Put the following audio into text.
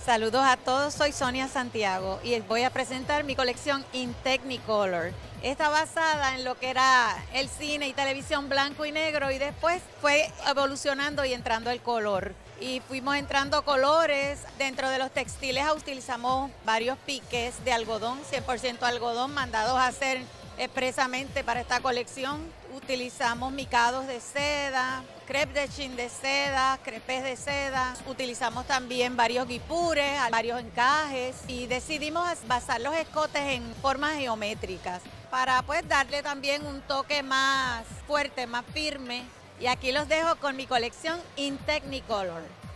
Saludos a todos, soy Sonia Santiago y voy a presentar mi colección in Technicolor. Está basada en lo que era el cine y televisión blanco y negro y después fue evolucionando y entrando el color. Y fuimos entrando colores. Dentro de los textiles utilizamos varios piques de algodón, 100% algodón, mandados a hacer expresamente para esta colección. Utilizamos micados de seda, crepes de chin de seda, crepes de seda. Utilizamos también varios guipures, varios encajes y decidimos basar los escotes en formas geométricas para pues darle también un toque más fuerte, más firme. Y aquí los dejo con mi colección in Technicolor.